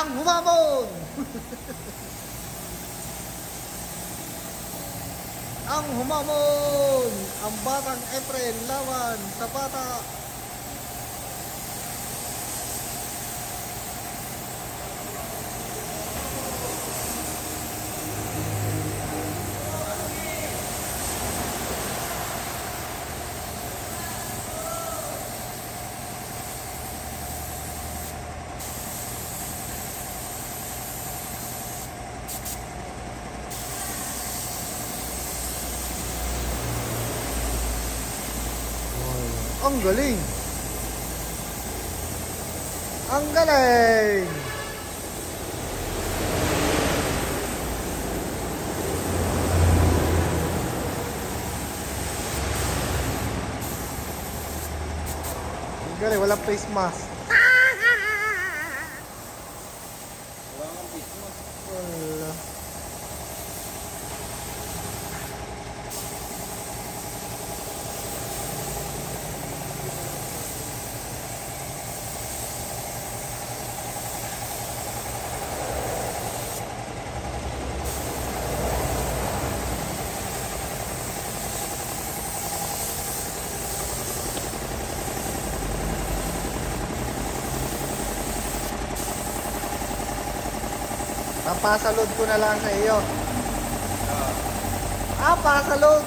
Ang humamon! Ang humamon! Ang batang April lawan sa bata. Ang galing! Ang galing! Ang galing, walang face mask. Walang face mask. Wala. Pasalod ko na lang sa iyo. Pasalod.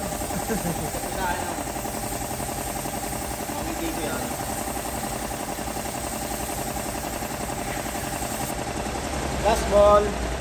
Last ball.